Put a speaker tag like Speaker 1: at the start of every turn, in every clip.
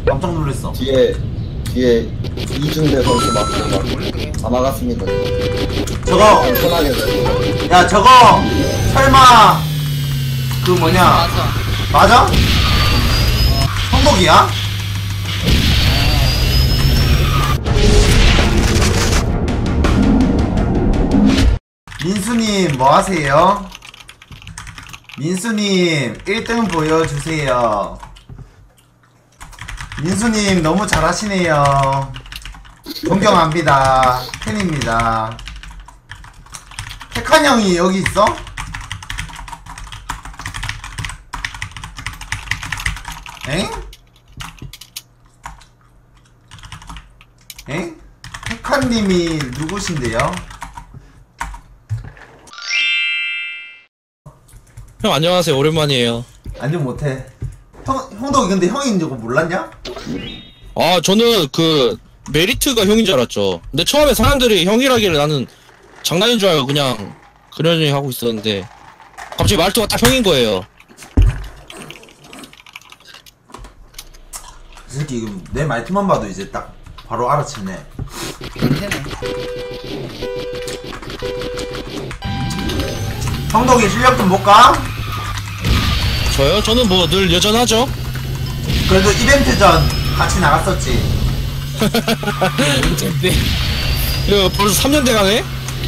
Speaker 1: 깜짝 놀랐어.
Speaker 2: 뒤에 이중대 선수 맞고 다 막았습니다.
Speaker 1: 저거
Speaker 2: 편하게 됐어.
Speaker 1: 야 저거 설마 그 뭐냐
Speaker 3: 맞아.
Speaker 1: 맞아? 형독이야? 민수님 뭐하세요? 민수님 1등 보여주세요. 민수님 너무 잘하시네요. 존경합니다. 팬입니다. 택한 형이 여기 있어? 엥? 엥? 택한님이 누구신데요?
Speaker 4: 형 안녕하세요. 오랜만이에요.
Speaker 1: 안녕 못해. 형도 근데 형인 줄 몰랐냐?
Speaker 4: 아 저는 그 메리트가 형인 줄 알았죠. 근데 처음에 사람들이 형이라길래 나는 장난인 줄 알고 그냥 그러려니 하고 있었는데 갑자기 말투가 딱 형인 거예요.
Speaker 1: 이 새끼 이거 내 말투만 봐도 이제 딱 바로 알아챘네.
Speaker 3: 괜찮네.
Speaker 1: 형덕이 실력 좀 볼까?
Speaker 4: 저요? 저는 뭐 늘 여전하죠.
Speaker 1: 그래도 이벤트 전 같이 나갔었지.
Speaker 3: 언젠데?
Speaker 4: 이거 벌써 3년 돼가네?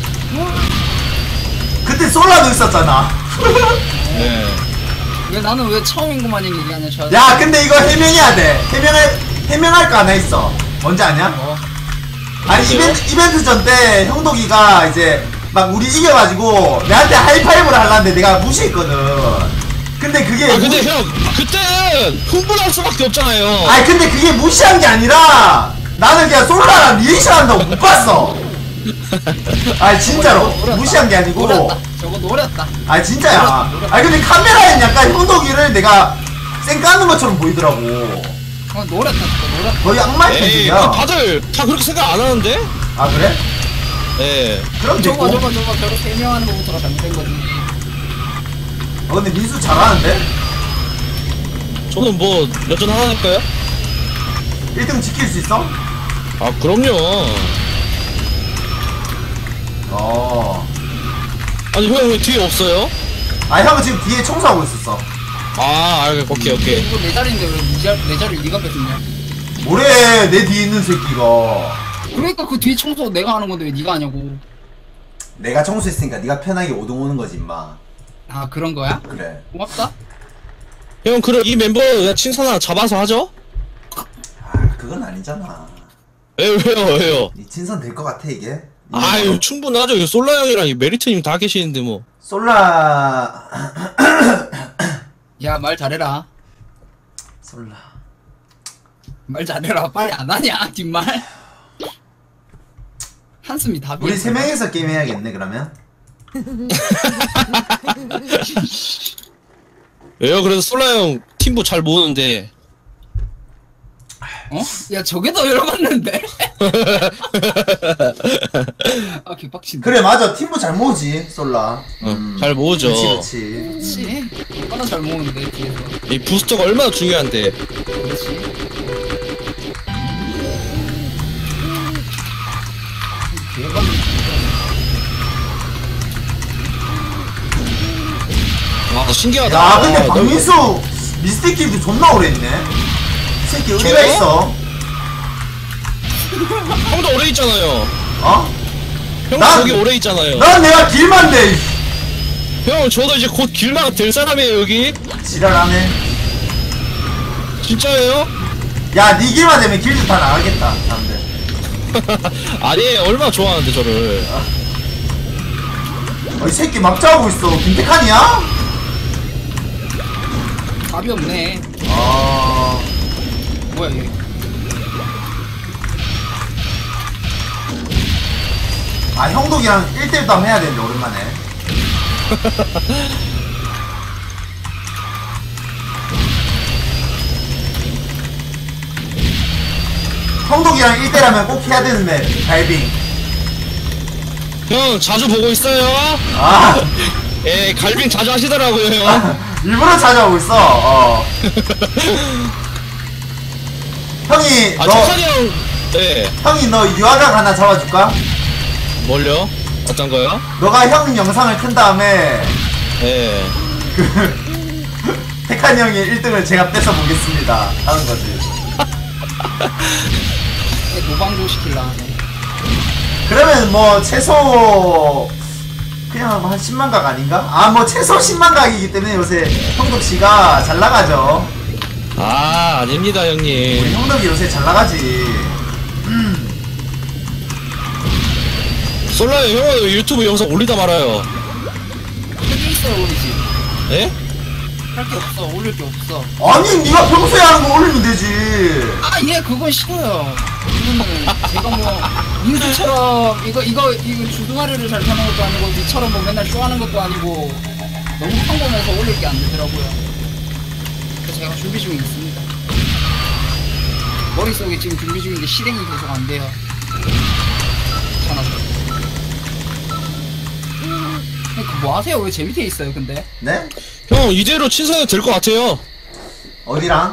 Speaker 1: 그때 솔라도 있었잖아.
Speaker 4: 네.
Speaker 3: 왜 나는 왜 처음인 것만 얘기하냐 저.
Speaker 1: 야 근데 이거 해명해야 돼. 해명할 거 하나 있어. 뭔지 아냐?
Speaker 3: 뭐?
Speaker 1: 아니 이벤트 전 때 형덕이가 이제 막 우리 이겨가지고 내한테 하이파이브를 하려는데 내가 무시했거든. 근데 그게
Speaker 4: 아 근데 형 그때는 흥분할 수밖에 없잖아요.
Speaker 1: 아니 근데 그게 무시한 게 아니라 나는 그냥 솔라랑 리액션 한다고 못 봤어. 아니 진짜로 무시한 게 아니고.
Speaker 3: 노렸다. 저거 노렸다.
Speaker 1: 아니 진짜야. 아니 근데 카메라엔 약간 형덕이를 내가 쌩 까는 것처럼 보이더라고.
Speaker 3: 노렸다. 저거 노렸다.
Speaker 1: 거의 악마의
Speaker 4: 에이
Speaker 1: 편집이야.
Speaker 4: 다들 다 그렇게 생각 안 하는데?
Speaker 1: 아 그래?
Speaker 4: 네.
Speaker 1: 그럼 됐고.
Speaker 3: 저거 저렇게 해명하는 거부터가 잘못된 거지.
Speaker 1: 근데 민수 잘하는데?
Speaker 4: 저는 뭐 여전하다니까요?
Speaker 1: 1등 지킬 수 있어?
Speaker 4: 아 그럼요. 아니 형 왜 뒤에 없어요?
Speaker 1: 아 형은 지금 뒤에 청소하고 있었어.
Speaker 4: 아 알겠 오케이.
Speaker 3: 이거 내 자리인데 왜 내 자리를 네가 뺏었냐?
Speaker 1: 뭐래 내 뒤에 있는 새끼가.
Speaker 3: 그러니까 그 뒤 청소 내가 하는 건데 왜 네가 하냐고.
Speaker 1: 내가 청소했으니까 네가 편하게 오등 오는 거지 임마.
Speaker 3: 아 그런 거야?
Speaker 1: 그래.
Speaker 3: 고맙다.
Speaker 4: 형 그럼 이 멤버 그냥 친선 하나 잡아서 하죠?
Speaker 1: 아 그건 아니잖아.
Speaker 4: 왜요?
Speaker 1: 이 친선 될 것 같아 이게?
Speaker 4: 아유 충분하죠. 이거 솔라 형이랑 이 메리트님 다 계시는데 뭐.
Speaker 1: 솔라
Speaker 3: 야 말 잘해라.
Speaker 1: 솔라
Speaker 3: 말 잘해라. 빨리 안 하냐 뒷말. 한숨이 답이야.
Speaker 1: 우리 세 명이서 게임 해야겠네 그러면.
Speaker 4: 왜요? 그래서 솔라 형 팀보 잘 모으는데.
Speaker 3: 어? 야 저게 더 열받는데? 아 개빡친다.
Speaker 1: 그래 맞아 팀부 잘 모으지 솔라.
Speaker 4: 잘 모으죠.
Speaker 1: 그렇지.
Speaker 3: 그렇지. 얼마나 잘 모으는데 뒤에서.
Speaker 4: 이 부스터가 얼마나 중요한데.
Speaker 3: 그렇지.
Speaker 4: 아 신기하다.
Speaker 1: 야 근데
Speaker 4: 아,
Speaker 1: 박민수 미스틱킬도 존나 오래 했네. 이 새끼 의리가
Speaker 4: 저요?
Speaker 1: 있어.
Speaker 4: 형도 오래 있잖아요.
Speaker 1: 어?
Speaker 4: 형도
Speaker 1: 난-
Speaker 4: 거기 오래 있잖아요.
Speaker 1: 난 내가 길만 내.
Speaker 4: 형 저도 이제 곧 길마가 될 사람이에요 여기.
Speaker 1: 지랄하네.
Speaker 4: 진짜예요?
Speaker 1: 야, 니 길만 되면 길도 다 나가겠다, 사람들.
Speaker 4: 아니 얼마나 좋아하는데 저를.
Speaker 1: 이 새끼 막자하고 있어. 김태칸이야?
Speaker 3: 답이 없네. 뭐야 얘.
Speaker 1: 아, 형독이랑 1대1도 한번 해야 되는데, 오랜만에. 형독이랑 1대1하면 꼭 해야 되는 맵, 다이빙.
Speaker 4: 형 자주 보고 있어요.
Speaker 1: 아,
Speaker 4: 예 갈빙 자주 하시더라고요 형.
Speaker 1: 일부러 찾아오고 있어, 형이
Speaker 4: 아
Speaker 1: 너
Speaker 4: 착한이 형. 네.
Speaker 1: 형이 너 유아각 하나 잡아줄까?
Speaker 4: 뭘요? 어떤 거요?
Speaker 1: 너가 형 영상을 큰 다음에
Speaker 4: 네.
Speaker 1: 그 태칸 형이 1등을 제가 뺏어 보겠습니다 하는 거지.
Speaker 3: 노방조 시킬라 하네.
Speaker 1: 그러면 뭐 최소 그냥 한 10만 각 아닌가? 아 뭐 최소 10만 각이기 때문에 요새 형덕 씨가 잘 나가죠.
Speaker 4: 아 아닙니다
Speaker 1: 우리
Speaker 4: 형님.
Speaker 1: 형덕이 요새 잘 나가지.
Speaker 4: 솔라요 형은 유튜브 영상 올리다 말아요.
Speaker 3: 할게 있어요 올리지.
Speaker 4: 예?
Speaker 3: 할 게 없어. 올릴 게 없어.
Speaker 1: 아니 네가 평소에 하는 거 올리면 되지.
Speaker 3: 아, 예, 그건 싫어요. 이거는 제가 뭐 민수처럼 이거 주둥아리를 잘 타는 것도 아니고 니처럼 뭐 맨날 쇼하는 것도 아니고 너무 평범해서 올릴 게 안 되더라고요. 그래서 제가 준비 중에 있습니다. 머릿속에 지금 준비 중인데 실행이 계속 안 돼요. 귀찮아서. 뭐 하세요? 왜 제 밑에 있어요, 근데?
Speaker 1: 네?
Speaker 4: 형 이대로 친선이 될 것 같아요.
Speaker 1: 어디랑?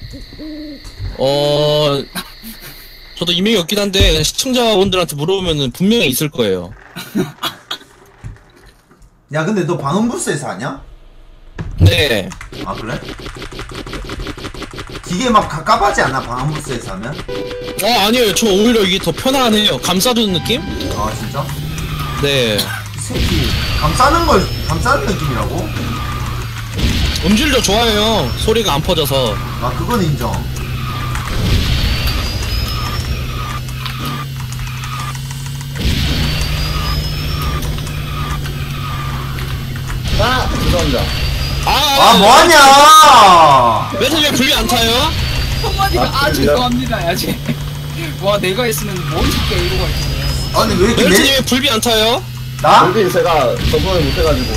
Speaker 4: 저도 이명이 없긴 한데 시청자분들한테 물어보면은 분명히 있을 거예요.
Speaker 1: 야 근데 너 방음부스에서 하냐?
Speaker 4: 네.
Speaker 1: 아 그래? 기계 막 갑갑하지 않아 방음부스에서 하면?
Speaker 4: 아니에요. 저 오히려 이게 더 편안해요. 감싸주는 느낌?
Speaker 1: 아 진짜?
Speaker 4: 네.
Speaker 1: 이 새끼 감싸는 느낌이라고?
Speaker 4: 음질도 좋아요. 소리가 안 퍼져서.
Speaker 1: 아 그건 인정.
Speaker 2: 아! 죄송합니다.
Speaker 1: 아 뭐하냐?
Speaker 4: 매트 왜 불이 안 타요?
Speaker 3: 한마디가
Speaker 2: 아,
Speaker 3: 죄송합니다 야지. 와 내가 있으면 뭔 새끼야 이러고 있네.
Speaker 1: 아니 왜 이렇게
Speaker 4: 매트님 왜 불비 안 타요?
Speaker 1: 나?
Speaker 2: 여기 제가 적응을 못해가지고.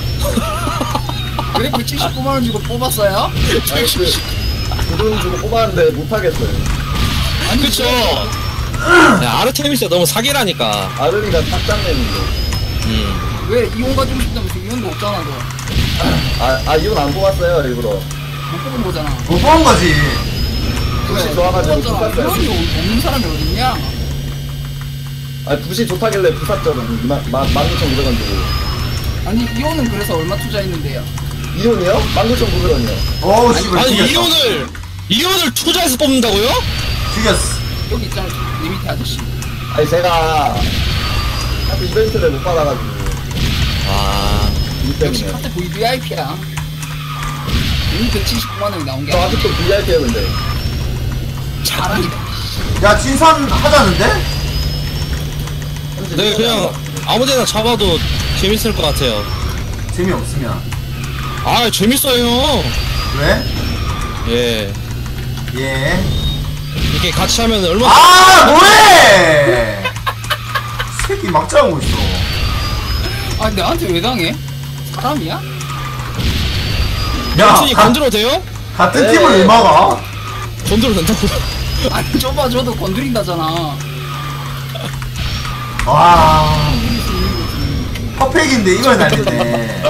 Speaker 3: 그래 179만원 주고 뽑았어요?
Speaker 2: 아니, 돈 주고 뽑았는데 못하겠어요.
Speaker 3: 아니
Speaker 4: 그쵸? 야, 아르테미스가 너무 사기라니까.
Speaker 2: 아르니가 탁장내는데.
Speaker 3: 왜 이혼 가지고 싶다면서 이혼도 없잖아 너.
Speaker 2: 이건 안 뽑았어요, 일부러.
Speaker 3: 못 뽑은 거잖아.
Speaker 1: 못 본 거지.
Speaker 2: 붓이 좋아가지고
Speaker 3: 뽑았잖아.
Speaker 2: 뽑았어요.
Speaker 3: 이혼이 없는 사람이 어딨냐?
Speaker 2: 붓이 좋다길래 부샀죠. 16,900원 주고.
Speaker 3: 아니 이혼은 그래서 얼마 투자했는데요?
Speaker 2: 이혼이요? 19,900원이요.
Speaker 1: 어우 씨발
Speaker 4: 아니,
Speaker 1: 죽였어.
Speaker 4: 이혼을 투자해서 뽑는다고요?
Speaker 1: 죽였어.
Speaker 3: 여기 있잖아 내 밑에 아저씨.
Speaker 2: 아니, 제가 하도 이벤트를 못 받아가지고.
Speaker 4: 아,
Speaker 2: 이
Speaker 3: 역시
Speaker 2: 때문에.
Speaker 3: 카트 VVIP야. 이미 179만원이 나온 게
Speaker 2: 저
Speaker 3: 아니야.
Speaker 2: 아직도 VIP에요, 근데.
Speaker 3: 자랑이다.
Speaker 1: 야 진산 하자는데?
Speaker 4: 네, 그냥 아무데나 잡아도 재밌을 것 같아요.
Speaker 1: 재미없으면
Speaker 4: 아, 재밌어요, 형.
Speaker 1: 왜?
Speaker 4: 예.
Speaker 1: 예.
Speaker 4: 이렇게 같이 하면 얼마나.
Speaker 1: 아 뭐해? 새끼 막자하고 있어.
Speaker 3: 아 나한테 왜 당해? 사람이야?
Speaker 4: 명순이
Speaker 1: 가-
Speaker 4: 건드려도 돼요?
Speaker 1: 같은
Speaker 2: 네.
Speaker 1: 팀을 왜 막아?
Speaker 4: 건드려도 된다고.
Speaker 3: 아니 좁아 저도 건드린다잖아.
Speaker 1: 와 퍼펙인데 이걸 날리네.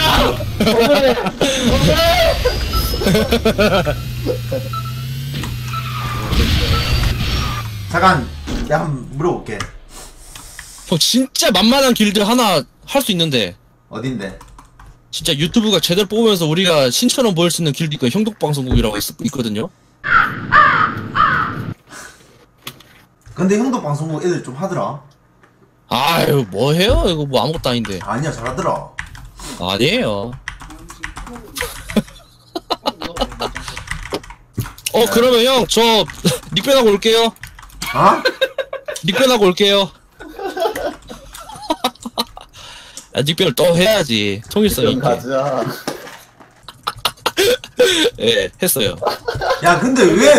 Speaker 1: 잠깐 내가 한번 물어볼게.
Speaker 4: 형, 진짜 만만한 길드 하나 할 수 있는데.
Speaker 1: 어딘데?
Speaker 4: 진짜 유튜브가 제대로 뽑으면서 우리가 신처럼 보일 수 있는 길드가 형독방송국이라고 있거든요.
Speaker 1: 근데 형도 방송국 애들 좀 하더라.
Speaker 4: 아유, 뭐 해요? 이거 뭐 아무것도 아닌데.
Speaker 1: 아니야 잘하더라.
Speaker 4: 아니에요. 그러면 형, 저 닉변하고 올게요.
Speaker 1: 어?
Speaker 4: 닉변하고 올게요. 야, 닉변을 또 해야지. 통일성
Speaker 2: 좀
Speaker 4: 있게.
Speaker 2: 가자.
Speaker 4: 예, 했어요.
Speaker 1: 야 근데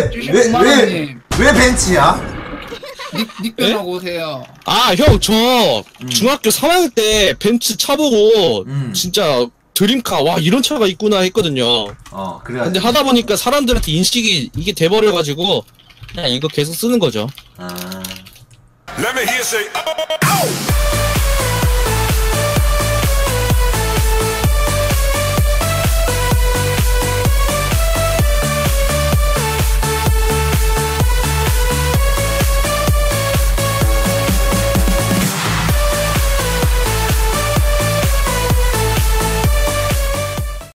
Speaker 1: 왜 벤치야?
Speaker 3: 닉변하고 오세요.
Speaker 4: 아, 형, 저 중학교 3학년 때 벤츠 차 보고 진짜 드림카, 와, 이런 차가 있구나 했거든요.
Speaker 1: 그래.
Speaker 4: 근데 하다 보니까 사람들한테 인식이 이게 돼버려가지고 그냥 이거 계속 쓰는 거죠.
Speaker 1: 아.
Speaker 5: Let me hear you say, oh!